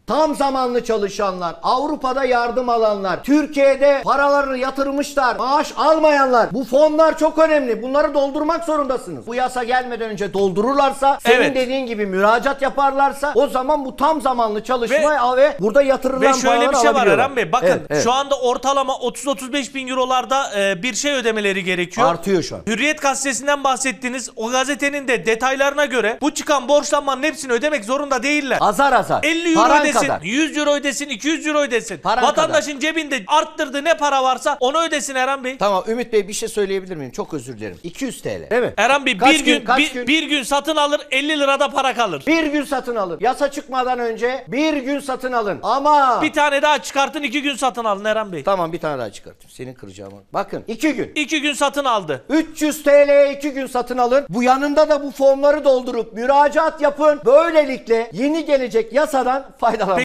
tam zamanlı çalışanlar, Avrupa'da yardım alanlar, Türkiye'de paralarını yatırmışlar, maaş almayanlar. Bu fonlar çok önemli. Bunları doldurmak zorundasınız. Bu yasa gelmeden önce doldururlarsa, senin dediğin gibi müracaat yaparlarsa o zaman bu tam zamanlı çalışma ve burada yatırılan paraları alabiliyorlar. Ve şöyle bir şey var Eren Bey. Bakın evet. Şu anda ortalama 30-35 bin eurolarda bir şey ödemeleri gerekiyor. Artıyor şu an. Hürriyet gazetesinden bahsettiniz. O gazetenin de detaylarına göre bu çıkan borçlanmanın hepsini ödemek zorunda değiller. Azar azar. 50 euro Paran ödesin, kadar. 100 euro ödesin, 200 euro ödesin. Paran Vatandaşın kadar. cebinde arttırdığı ne para varsa onu ödesin Eren Bey. Tamam Ümit Bey, bir şey söyleyebilir miyim? Çok özür dilerim. 200 TL. Evet. Eren Bey bir gün satın alır, 50 lirada para kalır. Bir gün satın alın. Yasa çıkmadan önce bir gün satın alın. Ama Bir tane daha çıkartın, 2 gün satın alın Eren Bey. tamam, bir tane daha çıkartayım. Seni kıracağım. Bakın 2 gün. 2 gün satın aldı. 300 TL'ye 2 gün satın alın. Bu yanında da bu formları doldurup müracaat yapın. Böylelikle yeni gelecek yasadan faydalanın.